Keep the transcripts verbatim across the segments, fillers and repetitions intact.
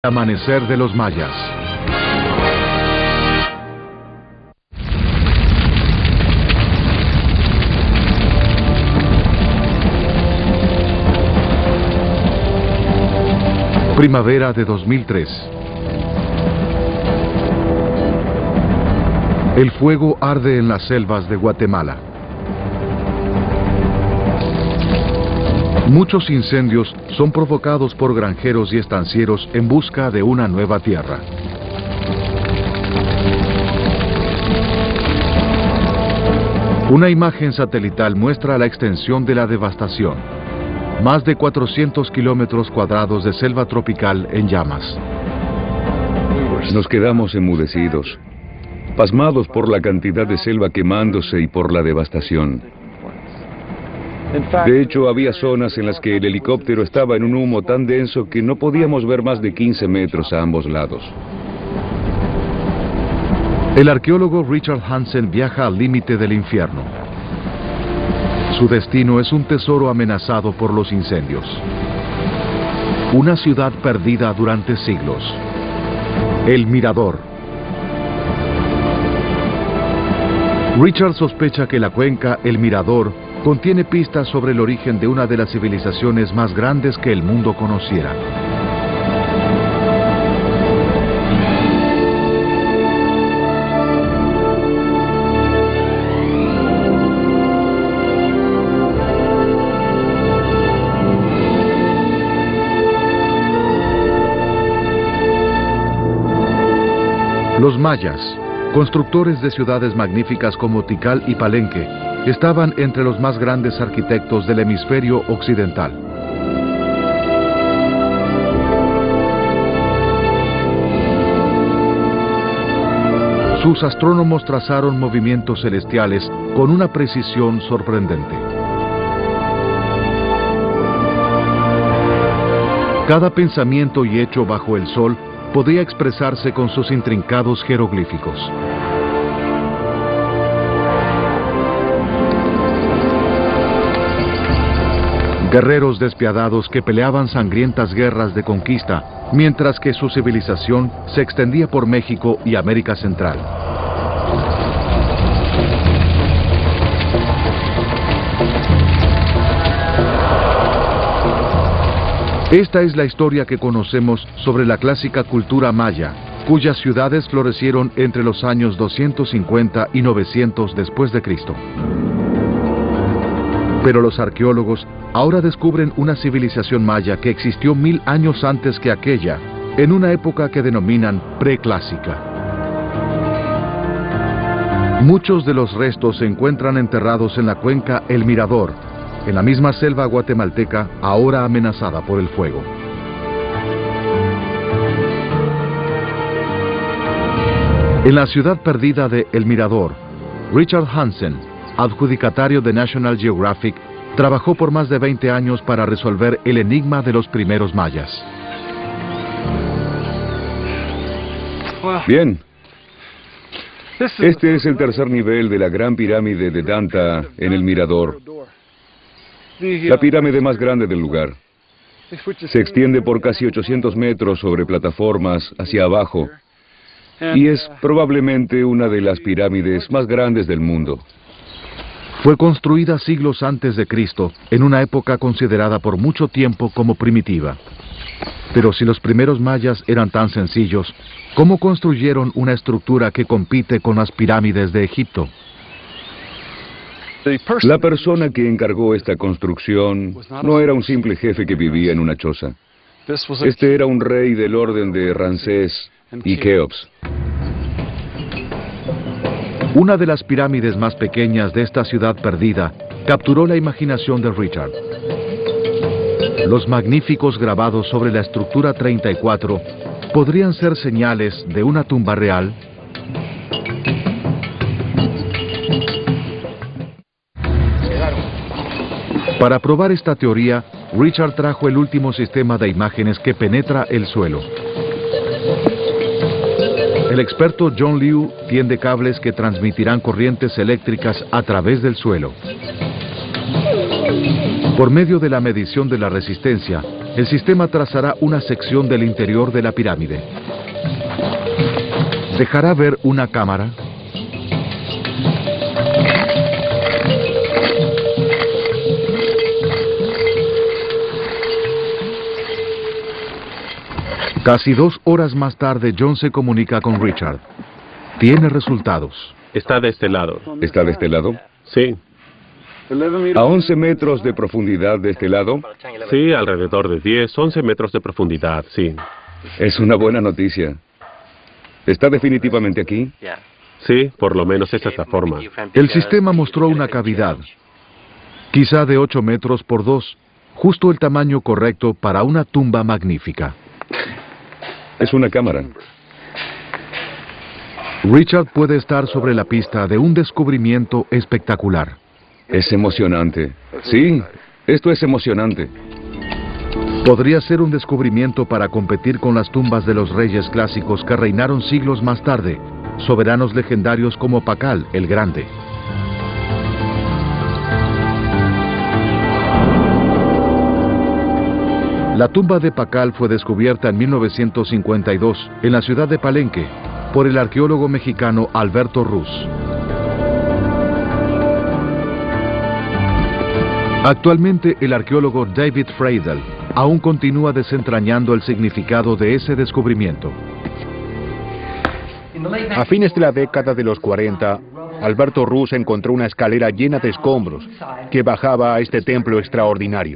Amanecer de los mayas. Primavera de dos mil tres. El fuego arde en las selvas de Guatemala. Muchos incendios son provocados por granjeros y estancieros en busca de una nueva tierra. Una imagen satelital muestra la extensión de la devastación. Más de cuatrocientos kilómetros cuadrados de selva tropical en llamas. Nos quedamos enmudecidos, pasmados por la cantidad de selva quemándose y por la devastación. De hecho, había zonas en las que el helicóptero estaba en un humo tan denso que no podíamos ver más de quince metros a ambos lados. El arqueólogo Richard Hansen viaja al límite del infierno. Su destino es un tesoro amenazado por los incendios. Una ciudad perdida durante siglos. El Mirador. Richard sospecha que la cuenca El Mirador contiene pistas sobre el origen de una de las civilizaciones más grandes que el mundo conociera. Los mayas, constructores de ciudades magníficas como Tikal y Palenque, estaban entre los más grandes arquitectos del hemisferio occidental. Sus astrónomos trazaron movimientos celestiales con una precisión sorprendente. Cada pensamiento y hecho bajo el sol podía expresarse con sus intrincados jeroglíficos. Guerreros despiadados que peleaban sangrientas guerras de conquista, mientras que su civilización se extendía por México y América Central. Esta es la historia que conocemos sobre la clásica cultura maya, cuyas ciudades florecieron entre los años doscientos cincuenta y novecientos después de Cristo. Pero los arqueólogos ahora descubren una civilización maya que existió mil años antes que aquella, en una época que denominan preclásica. Muchos de los restos se encuentran enterrados en la cuenca El Mirador, en la misma selva guatemalteca ahora amenazada por el fuego. En la ciudad perdida de El Mirador, Richard Hansen, adjudicatario de National Geographic, trabajó por más de veinte años para resolver el enigma de los primeros mayas. Bien. Este es el tercer nivel de la gran pirámide de Danta en El Mirador. La pirámide más grande del lugar. Se extiende por casi ochocientos metros sobre plataformas hacia abajo y es probablemente una de las pirámides más grandes del mundo. Fue construida siglos antes de Cristo, en una época considerada por mucho tiempo como primitiva. Pero si los primeros mayas eran tan sencillos, ¿cómo construyeron una estructura que compite con las pirámides de Egipto? La persona que encargó esta construcción no era un simple jefe que vivía en una choza. Este era un rey del orden de Ramsés y Keops. Una de las pirámides más pequeñas de esta ciudad perdida capturó la imaginación de Richard. Los magníficos grabados sobre la estructura treinta y cuatro podrían ser señales de una tumba real. Para probar esta teoría, Richard trajo el último sistema de imágenes que penetra el suelo. El experto John Liu tiende cables que transmitirán corrientes eléctricas a través del suelo. Por medio de la medición de la resistencia, el sistema trazará una sección del interior de la pirámide. Dejará ver una cámara, casi dos horas más tarde, John se comunica con Richard. Tiene resultados. Está de este lado. ¿Está de este lado? Sí. ¿A once metros de profundidad de este lado? Sí, alrededor de diez, once metros de profundidad, sí. Es una buena noticia. ¿Está definitivamente aquí? Sí, por lo menos esa es la forma. El sistema mostró una cavidad, quizá de ocho metros por dos, justo el tamaño correcto para una tumba magnífica. Es una cámara. Richard puede estar sobre la pista de un descubrimiento espectacular. Es emocionante. Sí, esto es emocionante. Podría ser un descubrimiento para competir con las tumbas de los reyes clásicos que reinaron siglos más tarde, soberanos legendarios como Pakal el Grande. La tumba de Pakal fue descubierta en mil novecientos cincuenta y dos en la ciudad de Palenque por el arqueólogo mexicano Alberto Ruz. Actualmente el arqueólogo David Freidel aún continúa desentrañando el significado de ese descubrimiento. A fines de la década de los cuarenta, Alberto Ruz encontró una escalera llena de escombros que bajaba a este templo extraordinario.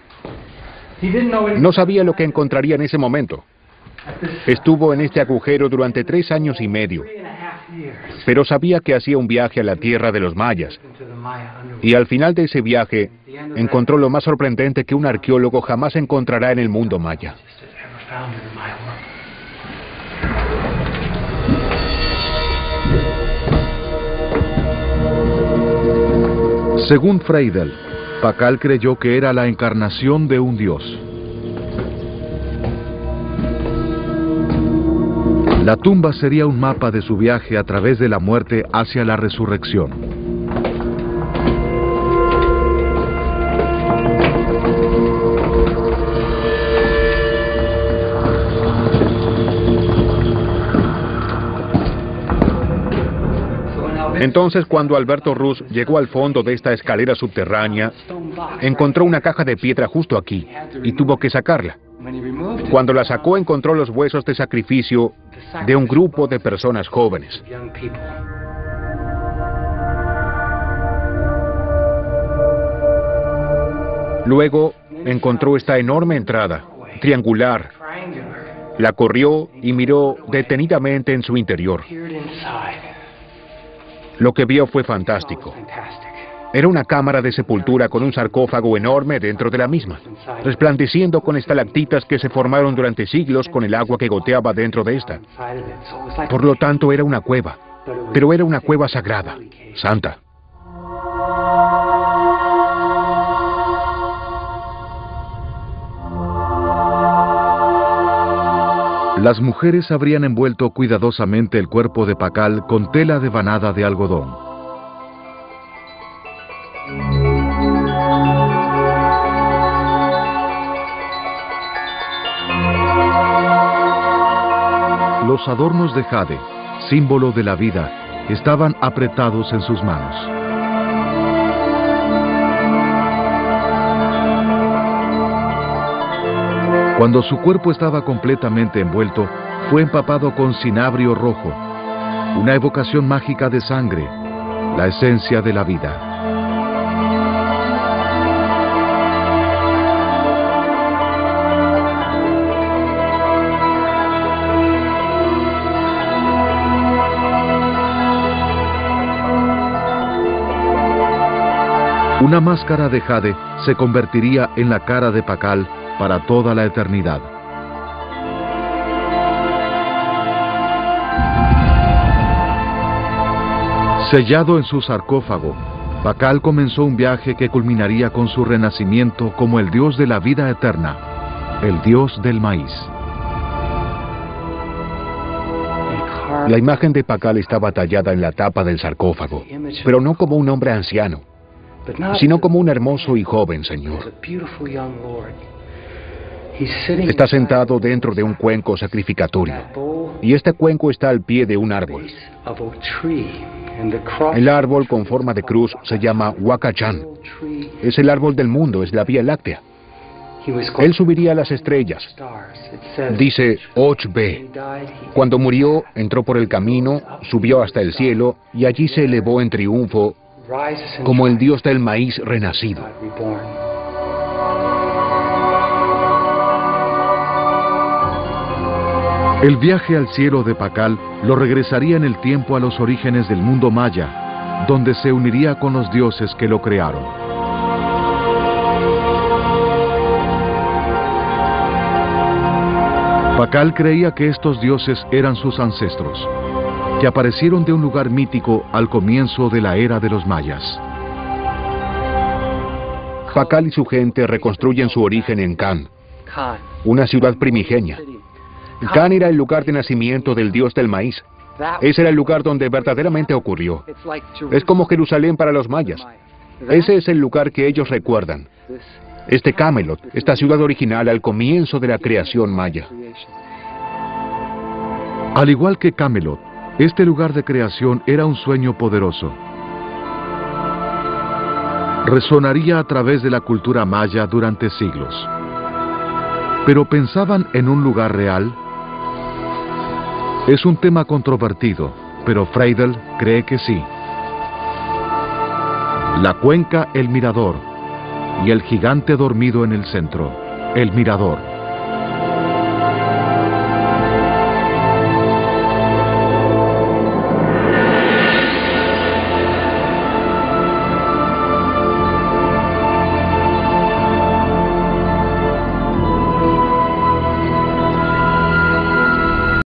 No sabía lo que encontraría en ese momento. Estuvo en este agujero durante tres años y medio, pero sabía que hacía un viaje a la tierra de los mayas. Y al final de ese viaje, encontró lo más sorprendente que un arqueólogo jamás encontrará en el mundo maya. Según Freidel, Pakal creyó que era la encarnación de un dios. La tumba sería un mapa de su viaje a través de la muerte hacia la resurrección. Entonces, cuando Alberto Ruz llegó al fondo de esta escalera subterránea, encontró una caja de piedra justo aquí y tuvo que sacarla. Cuando la sacó, encontró los huesos de sacrificio de un grupo de personas jóvenes. Luego, encontró esta enorme entrada, triangular. La corrió y miró detenidamente en su interior. Lo que vio fue fantástico. Era una cámara de sepultura con un sarcófago enorme dentro de la misma, resplandeciendo con estalactitas que se formaron durante siglos con el agua que goteaba dentro de esta. Por lo tanto, era una cueva, pero era una cueva sagrada, santa. Las mujeres habrían envuelto cuidadosamente el cuerpo de Pakal con tela devanada de algodón. Los adornos de jade, símbolo de la vida, estaban apretados en sus manos. Cuando su cuerpo estaba completamente envuelto, fue empapado con cinabrio rojo, una evocación mágica de sangre, la esencia de la vida. Una máscara de jade se convertiría en la cara de Pakal para toda la eternidad. Sellado en su sarcófago, Pakal comenzó un viaje que culminaría con su renacimiento como el dios de la vida eterna, el dios del maíz. La imagen de Pakal estaba tallada en la tapa del sarcófago, pero no como un hombre anciano, sino como un hermoso y joven señor. Está sentado dentro de un cuenco sacrificatorio, y este cuenco está al pie de un árbol. El árbol con forma de cruz se llama Wakachan. Es el árbol del mundo, es la Vía Láctea. Él subiría a las estrellas. Dice Och-Be. Cuando murió, entró por el camino, subió hasta el cielo, y allí se elevó en triunfo como el dios del maíz renacido. El viaje al cielo de Pakal lo regresaría en el tiempo a los orígenes del mundo maya, donde se uniría con los dioses que lo crearon. Pakal creía que estos dioses eran sus ancestros, que aparecieron de un lugar mítico al comienzo de la era de los mayas. Pakal y su gente reconstruyen su origen en Kan, una ciudad primigenia. Kan era el lugar de nacimiento del dios del maíz. Ese era el lugar donde verdaderamente ocurrió. Es como Jerusalén para los mayas. Ese es el lugar que ellos recuerdan. Este Camelot, esta ciudad original al comienzo de la creación maya. Al igual que Camelot, este lugar de creación era un sueño poderoso. Resonaría a través de la cultura maya durante siglos. ¿Pero pensaban en un lugar real? Es un tema controvertido, pero Freidel cree que sí. La cuenca El Mirador y el gigante dormido en el centro, El Mirador.